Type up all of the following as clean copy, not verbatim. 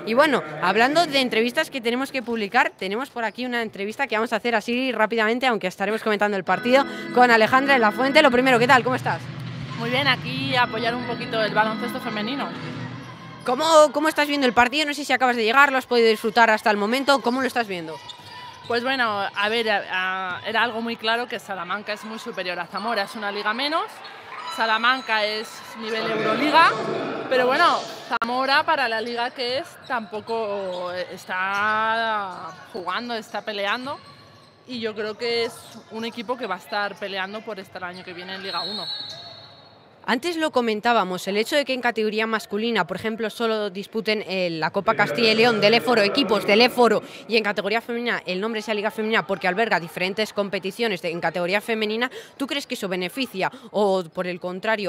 Y bueno, hablando de entrevistas que tenemos que publicar, tenemos por aquí una entrevista que vamos a hacer así rápidamente, aunque estaremos comentando el partido, con Alejandra de la Fuente. Lo primero, ¿qué tal? ¿Cómo estás? Muy bien, aquí apoyar un poquito el baloncesto femenino. ¿Cómo estás viendo el partido? No sé si acabas de llegar, lo has podido disfrutar hasta el momento. ¿Cómo lo estás viendo? Pues bueno, a ver, era algo muy claro que Salamanca es muy superior a Zamora, es una liga menos. Salamanca es nivel Euroliga, pero bueno, Zamora para la liga que es tampoco está jugando, está peleando, y yo creo que es un equipo que va a estar peleando por estar el año que viene en Liga 1. Antes lo comentábamos, el hecho de que en categoría masculina, por ejemplo, solo disputen la Copa Castilla y León del Éforo, equipos del Éforo, y en categoría femenina el nombre sea Liga Femenina porque alberga diferentes competiciones en categoría femenina, ¿tú crees que eso beneficia o, por el contrario,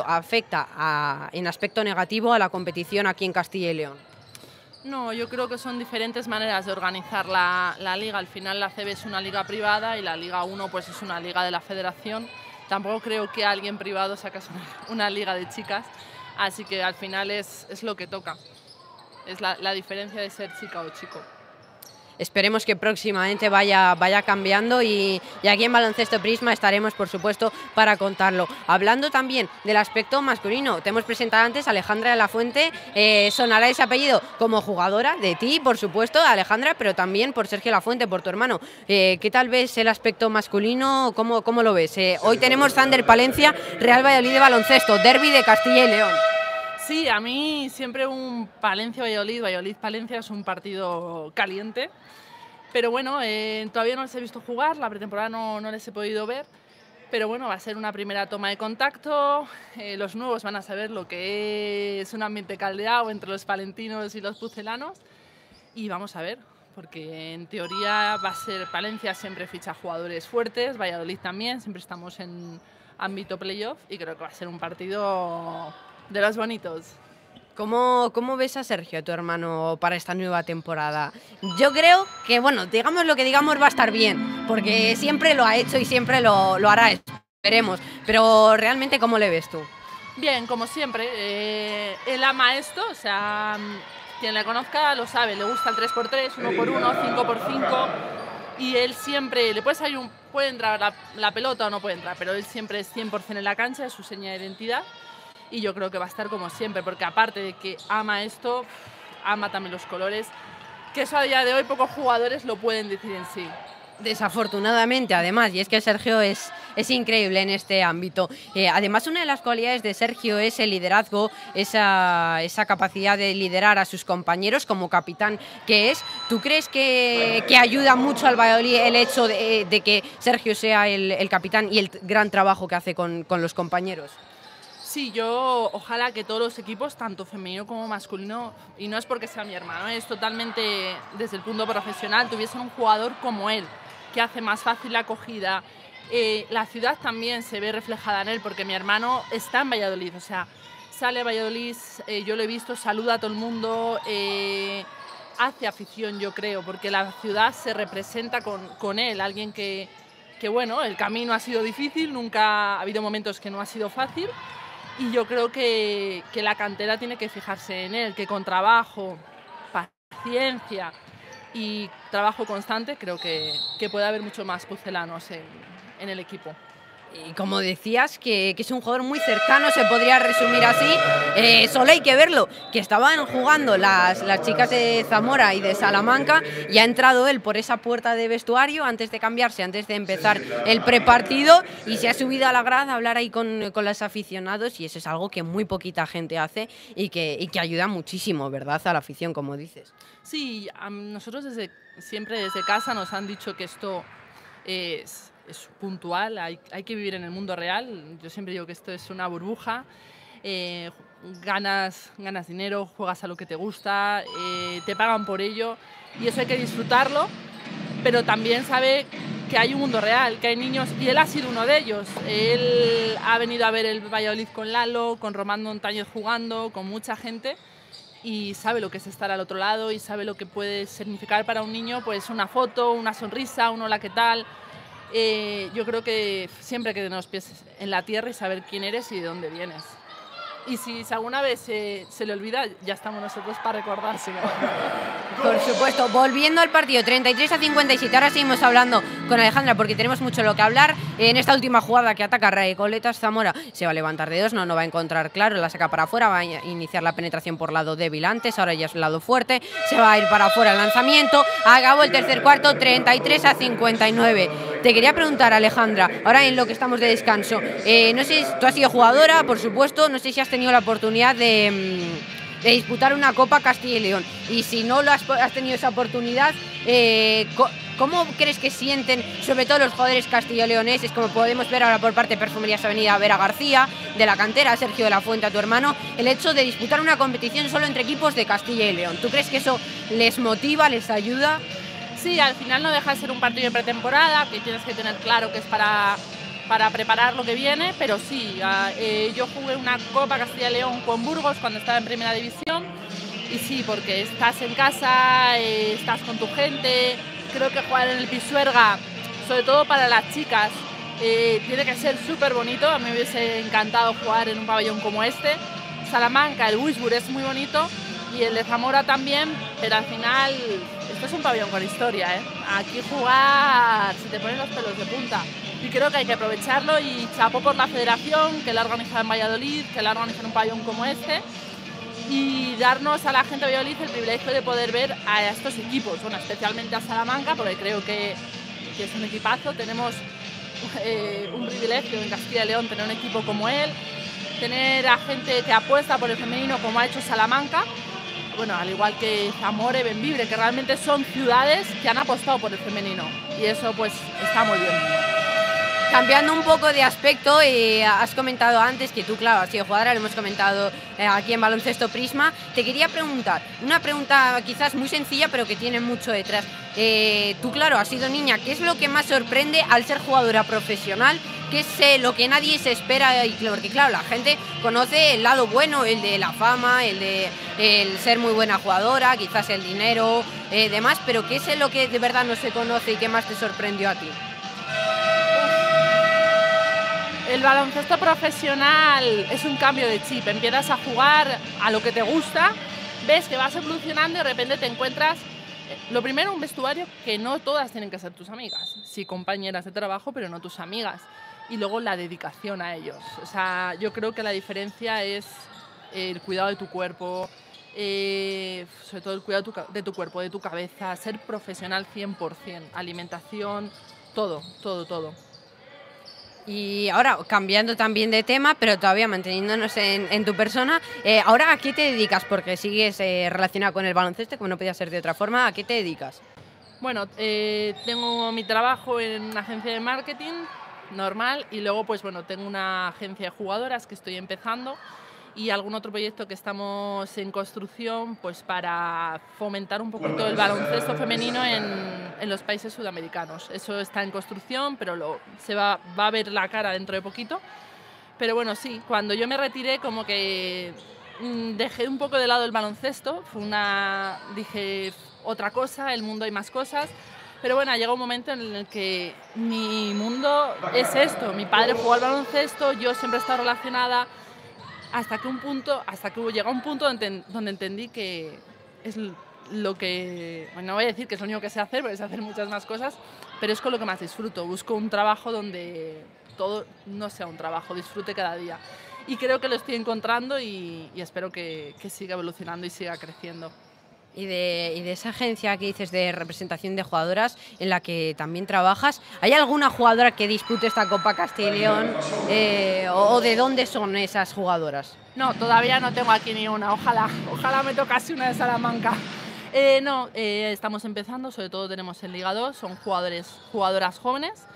afecta en aspecto negativo a la competición aquí en Castilla y León? No, yo creo que son diferentes maneras de organizar la liga. Al final la CB es una liga privada y la Liga 1 pues es una liga de la federación. Tampoco creo que alguien privado sacase una liga de chicas, así que al final es lo que toca. Es la diferencia de ser chica o chico. Esperemos que próximamente vaya cambiando y aquí en Baloncesto Prisma estaremos, por supuesto, para contarlo. Hablando también del aspecto masculino, te hemos presentado antes a Alejandra de la Fuente, sonará ese apellido como jugadora de ti, por supuesto, Alejandra, pero también por Sergio Lafuente, por tu hermano. ¿Qué tal ves el aspecto masculino? ¿Cómo lo ves? Hoy tenemos Thunder Palencia, Real Valladolid de baloncesto, derbi de Castilla y León. Sí, a mí siempre un Palencia-Valladolid, Valladolid-Palencia es un partido caliente, pero bueno, todavía no les he visto jugar, la pretemporada no les he podido ver, pero bueno, va a ser una primera toma de contacto, los nuevos van a saber lo que es un ambiente caldeado entre los palentinos y los pucelanos, y vamos a ver, porque en teoría va a ser Palencia, siempre ficha jugadores fuertes, Valladolid también, siempre estamos en ámbito playoff y creo que va a ser un partido de los bonitos. ¿Cómo ves a Sergio, tu hermano, para esta nueva temporada? Yo creo que, bueno, digamos lo que digamos va a estar bien, porque siempre lo ha hecho y siempre lo hará, esperemos. Pero realmente, ¿cómo le ves tú? Bien, como siempre, él ama esto, o sea, quien le conozca lo sabe, le gusta el 3x3, 1x1, 5x5, y él siempre, puede entrar la pelota o no puede entrar, pero él siempre es 100% en la cancha, es su seña de identidad. Y yo creo que va a estar como siempre, porque aparte de que ama esto, ama también los colores, que eso a día de hoy pocos jugadores lo pueden decir en sí. Desafortunadamente, además, y es que Sergio es increíble en este ámbito. Además, una de las cualidades de Sergio es el liderazgo, esa capacidad de liderar a sus compañeros como capitán que es. ¿Tú crees que ayuda mucho al Valladolid el hecho de que Sergio sea el capitán y el gran trabajo que hace con los compañeros? Sí, yo ojalá que todos los equipos, tanto femenino como masculino, y no es porque sea mi hermano, es totalmente desde el punto profesional, tuviesen un jugador como él, que hace más fácil la acogida. La ciudad también se ve reflejada en él, porque mi hermano está en Valladolid, o sea, sale a Valladolid, yo lo he visto, saluda a todo el mundo, hace afición, yo creo, porque la ciudad se representa con él, alguien que bueno, el camino ha sido difícil, nunca ha habido momentos que no ha sido fácil. Y yo creo que la cantera tiene que fijarse en él, que con trabajo, paciencia y trabajo constante creo que puede haber mucho más pucelanos en el equipo. Y como decías, que es un jugador muy cercano, se podría resumir así. Solo hay que verlo, que estaban jugando las chicas de Zamora y de Salamanca y ha entrado él por esa puerta de vestuario antes de cambiarse, antes de empezar el prepartido, y se ha subido a la grada a hablar ahí con los aficionados, y eso es algo que muy poquita gente hace y que ayuda muchísimo, ¿verdad?, a la afición, como dices. Sí, nosotros siempre desde casa nos han dicho que esto es puntual, hay que vivir en el mundo real. Yo siempre digo que esto es una burbuja, ganas dinero, juegas a lo que te gusta, te pagan por ello y eso hay que disfrutarlo, pero también sabe que hay un mundo real, que hay niños, y él ha sido uno de ellos. Él ha venido a ver el Valladolid con Lalo, con Román Montañez jugando, con mucha gente, y sabe lo que es estar al otro lado y sabe lo que puede significar para un niño pues una foto, una sonrisa, un hola, ¿qué tal? Yo creo que siempre hay que tener los pies en la tierra y saber quién eres y de dónde vienes. Y si alguna vez se le olvida, ya estamos nosotros para recordárselo. Por supuesto. Volviendo al partido, 33-57. Ahora seguimos hablando con Alejandra porque tenemos mucho lo que hablar. En esta última jugada que ataca Recoletas, Zamora se va a levantar de dos, no va a encontrar claro, la saca para afuera, va a iniciar la penetración por lado débil antes, ahora ya es el lado fuerte, se va a ir para afuera el lanzamiento. Acabó el tercer cuarto, 33-59. Te quería preguntar, Alejandra, ahora en lo que estamos de descanso, no sé, tú has sido jugadora, por supuesto, no sé si has tenido la oportunidad de disputar una Copa Castilla y León, y si no lo has tenido esa oportunidad, ¿cómo crees que sienten, sobre todo los jugadores castillo-leoneses, como podemos ver ahora por parte de Perfumerías Avenida, Vera García, de la cantera, Sergio de la Fuente, a tu hermano, el hecho de disputar una competición solo entre equipos de Castilla y León? ¿Tú crees que eso les motiva, les ayuda? Sí, al final no deja de ser un partido de pretemporada, que tienes que tener claro que es para preparar lo que viene, pero sí, yo jugué una Copa Castilla y León con Burgos cuando estaba en Primera División, y sí, porque estás en casa, estás con tu gente. Creo que jugar en el Pisuerga, sobre todo para las chicas, tiene que ser súper bonito. A mí me hubiese encantado jugar en un pabellón como este. Salamanca, el Wisbur es muy bonito, y el de Zamora también, pero al final esto es un pabellón con historia, ¿eh? Aquí jugar se te ponen los pelos de punta, y creo que hay que aprovecharlo, y chapo por la federación que la ha organizado en Valladolid, que la ha organizado en un pabellón como este, y darnos a la gente de Valladolid el privilegio de poder ver a estos equipos, bueno, especialmente a Salamanca, porque creo que es un equipazo. Tenemos un privilegio en Castilla y León tener un equipo como él, tener a gente que apuesta por el femenino como ha hecho Salamanca, bueno, al igual que Zamora y Bembibre, que realmente son ciudades que han apostado por el femenino, y eso pues está muy bien. Cambiando un poco de aspecto, has comentado antes que tú, claro, has sido jugadora, lo hemos comentado aquí en Baloncesto Prisma. Te quería preguntar, una pregunta quizás muy sencilla, pero que tiene mucho detrás. Tú, claro, has sido niña, ¿qué es lo que más sorprende al ser jugadora profesional? ¿Qué es lo que nadie se espera? Porque, claro, la gente conoce el lado bueno, el de la fama, el de el ser muy buena jugadora, quizás el dinero, demás, pero ¿qué es lo que de verdad no se conoce y qué más te sorprendió a ti? El baloncesto profesional es un cambio de chip. Empiezas a jugar a lo que te gusta, ves que vas evolucionando y de repente te encuentras, lo primero, un vestuario que no todas tienen que ser tus amigas, sí, compañeras de trabajo, pero no tus amigas. Y luego la dedicación a ellos. O sea, yo creo que la diferencia es el cuidado de tu cuerpo, sobre todo el cuidado de tu cuerpo, de tu cabeza, ser profesional 100%, alimentación, todo, todo, todo. Y ahora, cambiando también de tema, pero todavía manteniéndonos en tu persona, ahora ¿a qué te dedicas? Porque sigues relacionada con el baloncesto, como no podía ser de otra forma. ¿A qué te dedicas? Bueno, tengo mi trabajo en una agencia de marketing normal, y luego pues bueno, tengo una agencia de jugadoras que estoy empezando, y algún otro proyecto que estamos en construcción, pues para fomentar un poquito el baloncesto femenino en los países sudamericanos. Eso está en construcción, pero se va a ver la cara dentro de poquito. Pero bueno, sí, cuando yo me retiré, como que dejé un poco de lado el baloncesto, dije otra cosa, el mundo hay más cosas. Pero bueno, llega un momento en el que mi mundo es esto. Mi padre jugó al baloncesto, yo siempre he estado relacionada, hasta que llega un punto donde entendí que es lo que, bueno, no voy a decir que es lo único que sé hacer, porque sé hacer muchas más cosas, pero es con lo que más disfruto. Busco un trabajo donde todo no sea un trabajo, disfrute cada día. Y creo que lo estoy encontrando, y espero que siga evolucionando y siga creciendo. Y de esa agencia que dices de representación de jugadoras en la que también trabajas, ¿hay alguna jugadora que dispute esta Copa Castilla y León? ¿O de dónde son esas jugadoras? No, todavía no tengo aquí ni una. Ojalá me tocase una de Salamanca. No, estamos empezando, sobre todo tenemos en Liga 2, son jugadoras jóvenes,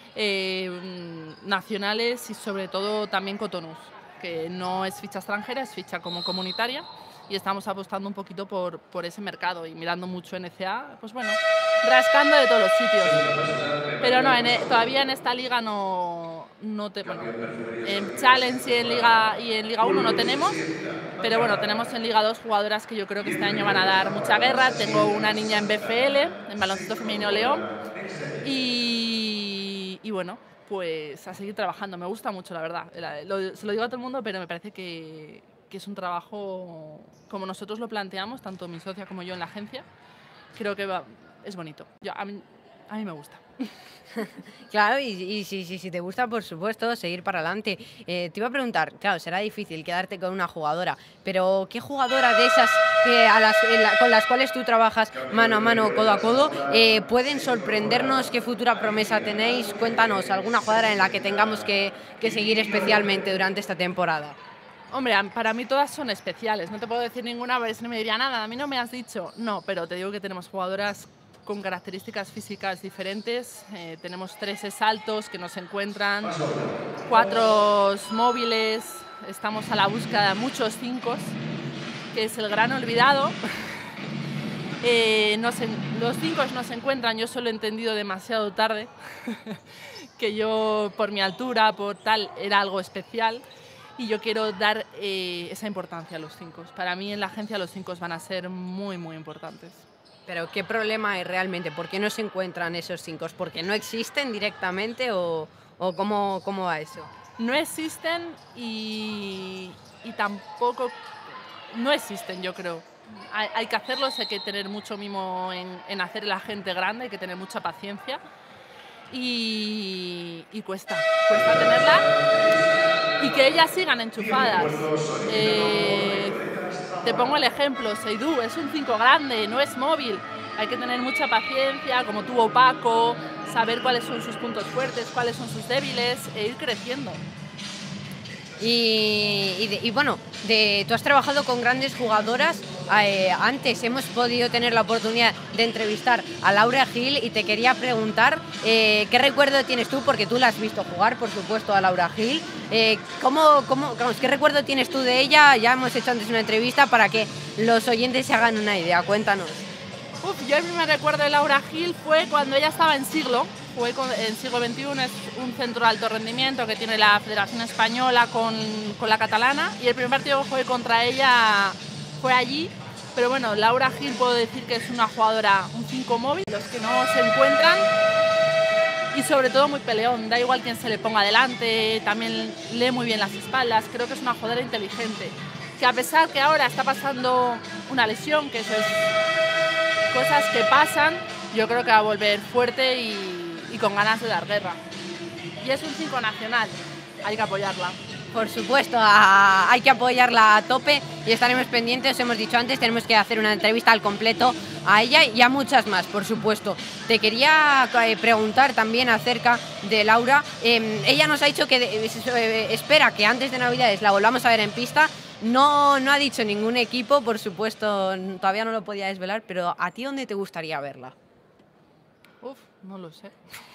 nacionales, y sobre todo también Cotonús, que no es ficha extranjera, es ficha como comunitaria, y estamos apostando un poquito por ese mercado y mirando mucho NCA, pues bueno, rascando de todos los sitios. Pero no, todavía en esta liga bueno, en Challenge y en Liga 1 no tenemos, pero bueno, tenemos en Liga 2 jugadoras que yo creo que este año van a dar mucha guerra. Tengo una niña en BFL, en Baloncesto Femenino León, y bueno, pues a seguir trabajando. Me gusta mucho, la verdad. Se lo digo a todo el mundo, pero me parece que es un trabajo como nosotros lo planteamos, tanto mi socia como yo en la agencia. Creo que es bonito. A mí me gusta. Claro, y si te gusta, por supuesto, seguir para adelante. Te iba a preguntar, claro, será difícil quedarte con una jugadora, pero ¿qué jugadora de esas con las cuales tú trabajas mano a mano, codo a codo, pueden sorprendernos? ¿Qué futura promesa tenéis? Cuéntanos, alguna jugadora en la que tengamos que seguir especialmente durante esta temporada. Hombre, para mí todas son especiales. No te puedo decir ninguna, a ver si no me diría nada. A mí no me has dicho. No, pero te digo que tenemos jugadoras con características físicas diferentes. Tenemos 3 saltos que nos encuentran, 4 móviles. Estamos a la búsqueda de muchos 5, que es el gran olvidado. Los 5 nos encuentran, yo solo he entendido demasiado tarde que yo, por mi altura, por tal, era algo especial. Y yo quiero dar esa importancia a los 5. Para mí en la agencia los 5 van a ser muy, muy importantes. Pero ¿qué problema hay realmente? ¿Por qué no se encuentran esos 5? ¿Porque no existen directamente o cómo va eso? No existen y tampoco... No existen, yo creo. Hay que hacerlos, hay que tener mucho mimo en hacer la gente grande, hay que tener mucha paciencia y cuesta tenerla. Y que ellas sigan enchufadas. Te pongo el ejemplo, Seidú es un 5 grande, no es móvil. Hay que tener mucha paciencia, como tuvo Paco, saber cuáles son sus puntos fuertes, cuáles son sus débiles e ir creciendo. Y bueno, tú has trabajado con grandes jugadoras. Antes hemos podido tener la oportunidad de entrevistar a Laura Gil y te quería preguntar qué recuerdo tienes tú, porque tú la has visto jugar, por supuesto, a Laura Gil. ¿Qué recuerdo tienes tú de ella? Ya hemos hecho antes una entrevista para que los oyentes se hagan una idea. Cuéntanos. Yo el primer recuerdo de Laura Gil fue cuando ella estaba en Siglo. En Siglo XXI, es un centro de alto rendimiento que tiene la Federación Española con la catalana, y el primer partido que jugué contra ella fue allí. Pero bueno, Laura Gil puedo decir que es una jugadora, un 5 móvil, los que no se encuentran, y sobre todo muy peleón, da igual quién se le ponga delante, también lee muy bien las espaldas. Creo que es una jugadora inteligente, que a pesar que ahora está pasando una lesión, que eso es cosas que pasan, yo creo que va a volver fuerte y con ganas de dar guerra. Y es un 5 nacional, hay que apoyarla. Por supuesto, hay que apoyarla a tope y estaremos pendientes. Hemos dicho antes, tenemos que hacer una entrevista al completo a ella y a muchas más, por supuesto. Te quería preguntar también acerca de Laura. Ella nos ha dicho que espera que antes de Navidades la volvamos a ver en pista. No ha dicho ningún equipo, por supuesto, todavía no lo podía desvelar, pero ¿a ti dónde te gustaría verla? No lo sé.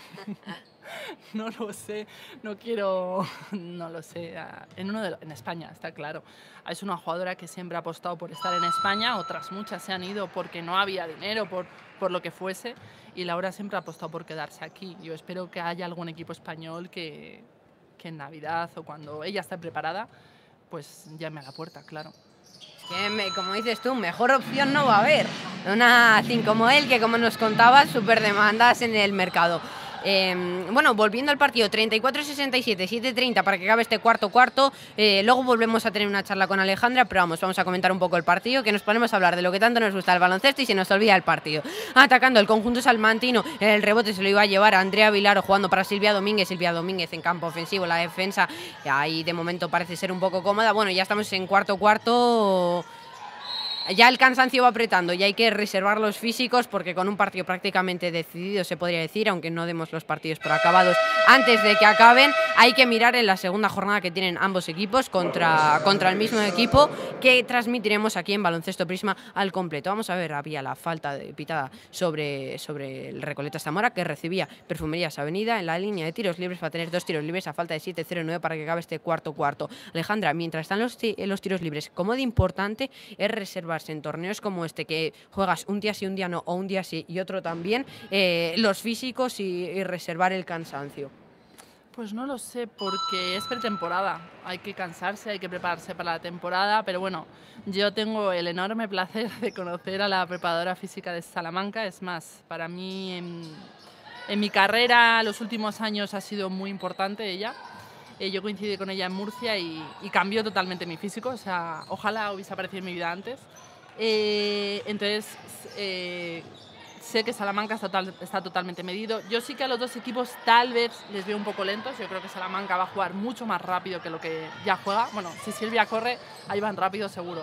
No lo sé, no quiero, no lo sé. En España, está claro. Es una jugadora que siempre ha apostado por estar en España, otras muchas se han ido porque no había dinero, por lo que fuese, y Laura siempre ha apostado por quedarse aquí. Yo espero que haya algún equipo español que en Navidad o cuando ella esté preparada, pues llame a la puerta, claro. Como dices tú, mejor opción no va a haber. Una 5 como él, que como nos contabas, súper demandas en el mercado. Bueno, volviendo al partido, 34-67, 7-30 para que acabe este cuarto. Luego volvemos a tener una charla con Alejandra, pero vamos a comentar un poco el partido, que nos ponemos a hablar de lo que tanto nos gusta el baloncesto y se nos olvida el partido. Atacando el conjunto salmantino, el rebote se lo iba a llevar a Andrea Vilaro, jugando para Silvia Domínguez en campo ofensivo. La defensa ahí de momento parece ser un poco cómoda. Bueno, ya estamos en cuarto. Ya el cansancio va apretando y hay que reservar los físicos, porque con un partido prácticamente decidido, se podría decir, aunque no demos los partidos por acabados antes de que acaben, hay que mirar en la segunda jornada que tienen ambos equipos contra el mismo equipo, que transmitiremos aquí en Baloncesto Prisma al completo. Vamos a ver, había la falta pitada sobre el Recoletas Zamora, que recibía Perfumerías Avenida en la línea de tiros libres para tener 2 tiros libres a falta de 7-0-9 para que acabe este cuarto. Alejandra, mientras están los tiros libres, ¿cómo de importante es reservar en torneos como este, que juegas un día sí, un día no, o un día sí y otro también, los físicos y reservar el cansancio? Pues no lo sé, porque es pretemporada, hay que cansarse, hay que prepararse para la temporada, pero bueno, yo tengo el enorme placer de conocer a la preparadora física de Salamanca. Es más, para mí En mi carrera, los últimos años ha sido muy importante ella. Yo coincidí con ella en Murcia y cambió totalmente mi físico, o sea, ojalá hubiese aparecido en mi vida antes. Entonces, sé que Salamanca está totalmente medido. Yo sí que a los dos equipos tal vez les veo un poco lentos. Yo creo que Salamanca va a jugar mucho más rápido que lo que ya juega. Bueno, si Silvia corre, ahí van rápido seguro.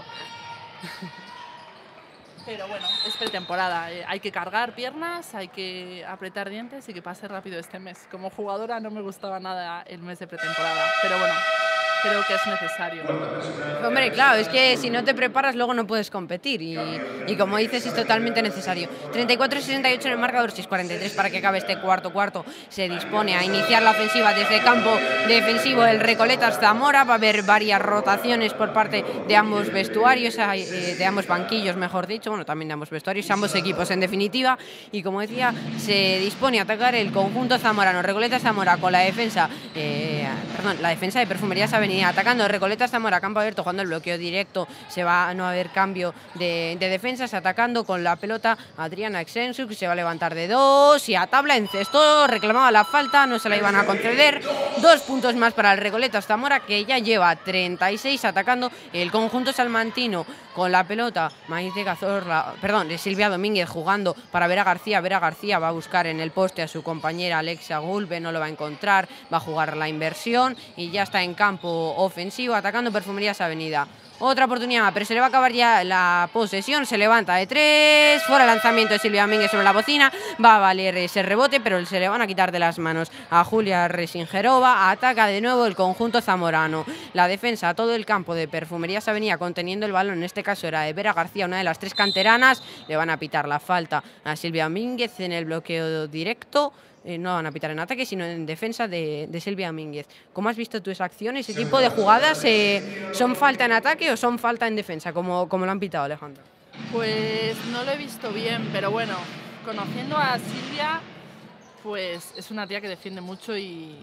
Pero bueno, es pretemporada. Hay que cargar piernas, hay que apretar dientes y que pase rápido este mes. Como jugadora no me gustaba nada el mes de pretemporada, pero bueno, creo que es necesario. Hombre, claro, es que si no te preparas luego no puedes competir y como dices es totalmente necesario. 34-68 en el marcador, 6-43 para que acabe este cuarto. Se dispone a iniciar la ofensiva desde el campo defensivo el Recoletas Zamora. Va a haber varias rotaciones por parte de ambos vestuarios, de ambos banquillos, mejor dicho, bueno, también de ambos vestuarios, ambos equipos en definitiva. Y como decía, se dispone a atacar el conjunto zamorano. Recoletas Zamora con la defensa, la defensa de Perfumerías Avenida, atacando Recoletas Zamora, campo abierto, jugando el bloqueo directo, no va a haber cambio de defensas, atacando con la pelota Adriana Exensuk, se va a levantar de 2 y a tabla encestó, reclamaba la falta, no se la iban a conceder. 2 puntos más para el Recoletas Zamora, que ya lleva 36, atacando el conjunto salmantino con la pelota Maite Cazorla, Silvia Domínguez jugando para Vera García. Vera García va a buscar en el poste a su compañera Alexia Gulbe, no lo va a encontrar, va a jugar la inversión y ya está en campo ofensivo, atacando Perfumerías Avenida. Otra oportunidad, pero se le va a acabar ya la posesión. Se levanta de 3, fuera el lanzamiento de Silvia Domínguez sobre la bocina. Va a valer ese rebote, pero se le van a quitar de las manos a Julia Resingerova. Ataca de nuevo el conjunto zamorano. La defensa a todo el campo de Perfumerías Avenida conteniendo el balón, en este caso era de Vera García, una de las 3 canteranas. Le van a pitar la falta a Silvia Domínguez en el bloqueo directo. No van a pitar en ataque, sino en defensa de Silvia Domínguez. ¿Cómo has visto tú esa acción? ¿Ese tipo de jugadas son falta en ataque o son falta en defensa, como lo han pitado, Alejandra? Pues no lo he visto bien, pero bueno, conociendo a Silvia, pues es una tía que defiende mucho y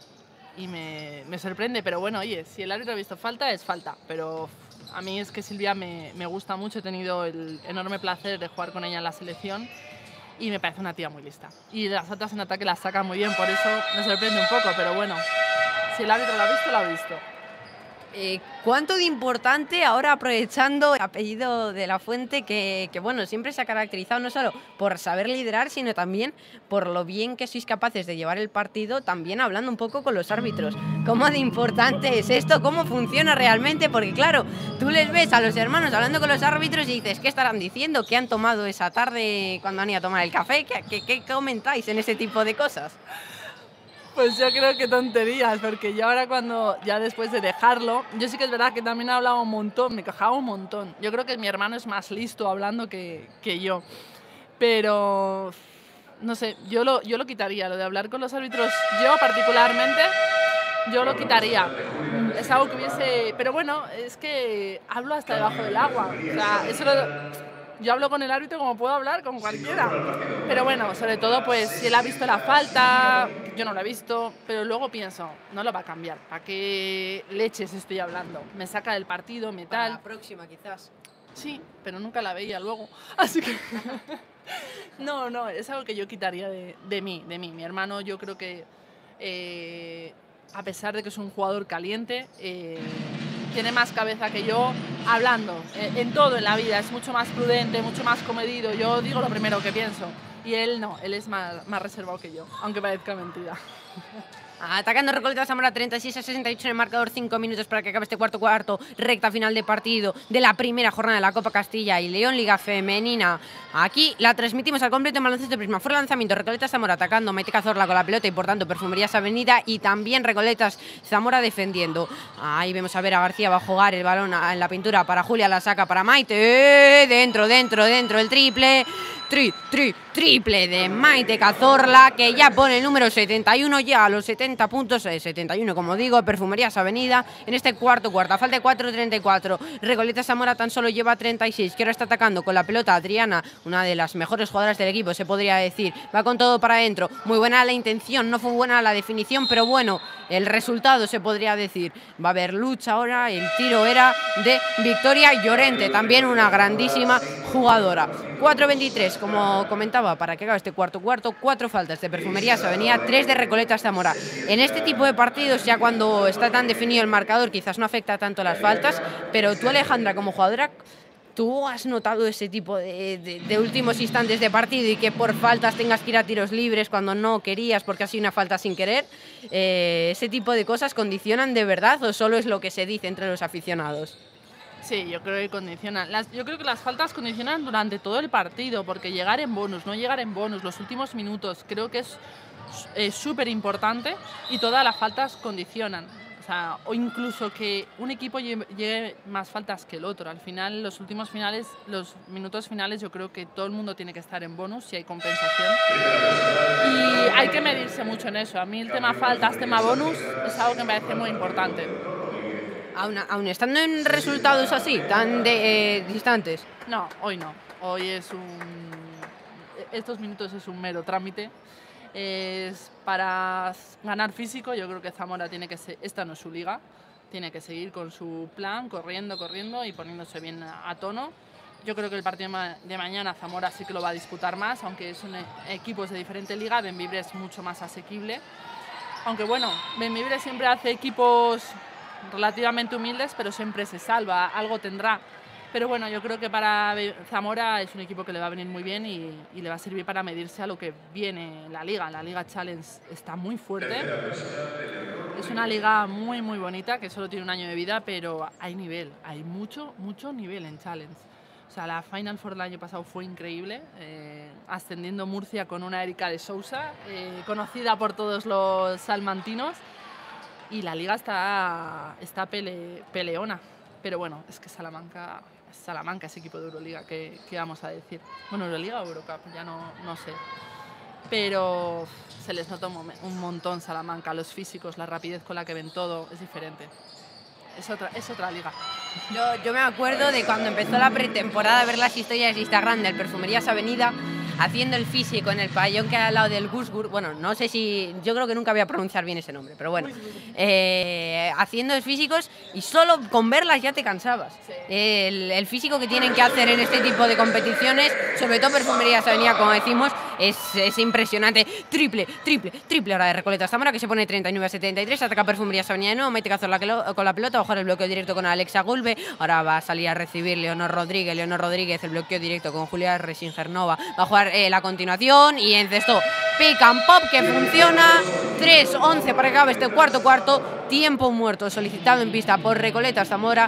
me sorprende. Pero bueno, oye, si el árbitro ha visto falta, es falta. Pero a mí es que Silvia me gusta mucho, he tenido el enorme placer de jugar con ella en la selección. Y me parece una tía muy lista. Y las otras en ataque las saca muy bien, por eso me sorprende un poco, pero bueno, si el árbitro lo ha visto, lo ha visto. ¿Cuánto de importante ahora, aprovechando el apellido de la Fuente, que bueno, siempre se ha caracterizado no solo por saber liderar, sino también por lo bien que sois capaces de llevar el partido, también hablando un poco con los árbitros? ¿Cómo de importante es esto? ¿Cómo funciona realmente? Porque claro, tú les ves a los hermanos hablando con los árbitros y dices, ¿qué estarán diciendo? ¿Qué han tomado esa tarde cuando han ido a tomar el café? ¿Qué comentáis en ese tipo de cosas? Pues yo creo que tonterías, porque yo ahora ya después de dejarlo, yo sí que es verdad que también he hablado un montón, me quejaba un montón. Yo creo que mi hermano es más listo hablando que yo, pero no sé, yo lo quitaría, lo de hablar con los árbitros, yo particularmente, yo lo quitaría. Es algo que hubiese, pero bueno, es que hablo hasta debajo del agua, o sea, yo hablo con el árbitro como puedo hablar con cualquiera. Pero bueno, sobre todo, pues si él ha visto la falta, yo no la he visto, pero luego pienso, no lo va a cambiar. ¿Para qué leches estoy hablando? Me saca del partido, me tal. Para la próxima, quizás. Sí, pero nunca la veía luego. Así que no, es algo que yo quitaría de mí. Mi hermano, yo creo que a pesar de que es un jugador caliente, tiene más cabeza que yo hablando, en todo en la vida, es mucho más prudente, mucho más comedido, yo digo lo primero que pienso, y él no, él es más reservado que yo, aunque parezca mentira. Atacando Recoletas Zamora, 36-68 en el marcador, 5 minutos para que acabe este cuarto, recta final de partido de la primera jornada de la Copa Castilla y León, Liga Femenina. Aquí la transmitimos al completo en Baloncesto Prisma. Fuera lanzamiento, Recoletas Zamora atacando, Maite Cazorla con la pelota y por tanto Perfumerías Avenida, y también Recoletas Zamora defendiendo. Ahí vemos a Vera García, va a jugar el balón en la pintura para Julia, la saca para Maite, dentro, el triple. Triple de Maite Cazorla, que ya pone el número 71, ya a los 70 puntos, 71 como digo, Perfumerías Avenida, en este cuarta falta de 4:34. Recoletas Zamora tan solo lleva 36, que ahora está atacando con la pelota Adriana, una de las mejores jugadoras del equipo, se podría decir, va con todo para adentro, muy buena la intención, no fue buena la definición, pero bueno, el resultado se podría decir. Va a haber lucha ahora, el tiro era de Victoria Llorente, también una grandísima jugadora. 4:23, pues como comentaba, para que acabe este cuarto, 4 faltas de Perfumerías Avenida, 3 de Recoletas Zamora. En este tipo de partidos, ya cuando está tan definido el marcador, quizás no afecta tanto las faltas, pero tú, Alejandra, como jugadora, ¿tú has notado ese tipo de últimos instantes de partido y que por faltas tengas que ir a tiros libres cuando no querías porque ha sido una falta sin querer? ¿Ese tipo de cosas condicionan de verdad o solo es lo que se dice entre los aficionados? Sí, yo creo que condicionan. Yo creo que las faltas condicionan durante todo el partido, porque llegar en bonus, no llegar en bonus, los últimos minutos, creo que es súper importante y todas las faltas condicionan. O sea, o incluso que un equipo lleve más faltas que el otro. Al final, los minutos finales, yo creo que todo el mundo tiene que estar en bonus si hay compensación. Y hay que medirse mucho en eso. A mí el tema faltas, tema bonus, es algo que me parece muy importante. Aún estando en resultados así, tan distantes. No, hoy no. Hoy estos minutos es un mero trámite. Es para ganar físico. Yo creo que Zamora esta no es su liga, tiene que seguir con su plan, corriendo y poniéndose bien a tono. Yo creo que el partido de mañana Zamora sí que lo va a disputar más, aunque son equipos de diferente liga. Bembibre es mucho más asequible, aunque bueno, Bembibre siempre hace equipos relativamente humildes, pero siempre se salva, algo tendrá. Pero bueno, yo creo que para Zamora es un equipo que le va a venir muy bien y le va a servir para medirse a lo que viene en la Liga. La Liga Challenge está muy fuerte. Es una liga muy bonita que solo tiene un año de vida, pero hay nivel, hay mucho nivel en Challenge. O sea, la Final Four del año pasado fue increíble, ascendiendo Murcia con una Erika de Sousa, conocida por todos los salmantinos, y la liga está peleona. Pero bueno, es que Salamanca, ese equipo de Euroliga, ¿qué vamos a decir? Bueno, Euroliga o Eurocup, ya no sé. Pero se les nota un montón Salamanca, los físicos, la rapidez con la que ven todo, es diferente. Es otra liga. Yo me acuerdo de cuando empezó la pretemporada, ver las historias de Instagram del Perfumerías Avenida, haciendo el físico en el pabellón que era al lado del Gusgur. Bueno, no sé si... Yo creo que nunca voy a pronunciar bien ese nombre, pero bueno. Haciendo físicos y solo con verlas ya te cansabas. Sí. El físico que tienen que hacer en este tipo de competiciones, sobre todo Perfumerías Avenida, como decimos, es impresionante. Triple ahora de Recoletas Zamora, que se pone 39-73, ataca Perfumerías Avenida de nuevo, Maite Cazorla con la pelota, va a jugar el bloqueo directo con Alexa Gulbe, ahora va a salir a recibir Leonor Rodríguez, el bloqueo directo con Julia Resingernova, va a jugar la continuación y encestó pick and pop que funciona. 3-11 para que acabe este cuarto, tiempo muerto solicitado en pista por Recoletas Zamora,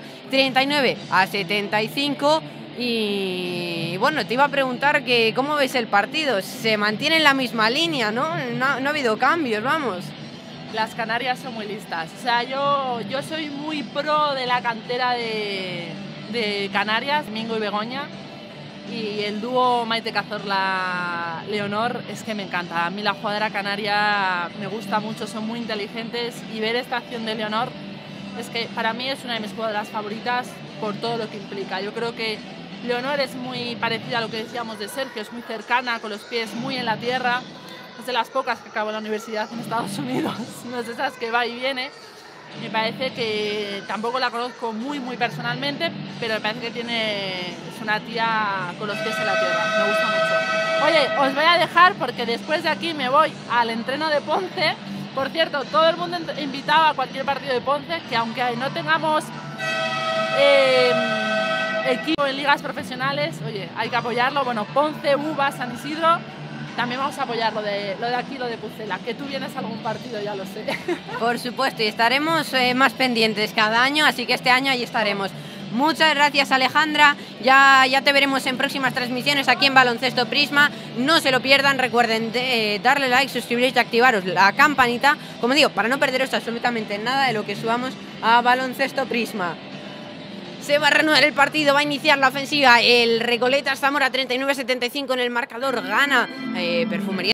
39-75. Y bueno, te iba a preguntar que cómo ves el partido. Se mantiene en la misma línea, ¿no? No ha habido cambios, vamos. Las Canarias son muy listas. O sea, yo soy muy pro de la cantera de Canarias, Mingo y Begoña. Y el dúo Maite Cazorla-Leonor es que me encanta. A mí la jugadora canaria me gusta mucho, son muy inteligentes. Y ver esta acción de Leonor es que para mí es una de mis jugadoras favoritas por todo lo que implica. Yo creo que Leonor es muy parecida a lo que decíamos de Sergio, es muy cercana, con los pies muy en la tierra. Es de las pocas que acabó la universidad en Estados Unidos, no es de esas que va y viene. Me parece que tampoco la conozco muy personalmente, pero me parece que es una tía con los pies en la tierra, me gusta mucho. Oye, os voy a dejar porque después de aquí me voy al entreno de Ponce. Por cierto, todo el mundo invitado a cualquier partido de Ponce, que aunque no tengamos equipo en ligas profesionales, oye, hay que apoyarlo. Bueno, Ponce, Uva, San Isidro, también vamos a apoyar lo de aquí, lo de Pucela. Que tú vienes a algún partido, ya lo sé. Por supuesto, y estaremos más pendientes cada año, así que este año ahí estaremos. Muchas gracias, Alejandra. Ya te veremos en próximas transmisiones aquí en Baloncesto Prisma. No se lo pierdan. Recuerden darle like, suscribiros y activaros la campanita, como digo, para no perderos absolutamente nada de lo que subamos a Baloncesto Prisma. Se va a reanudar el partido, va a iniciar la ofensiva. El Recoletas Zamora 39-75 en el marcador. Gana Perfumería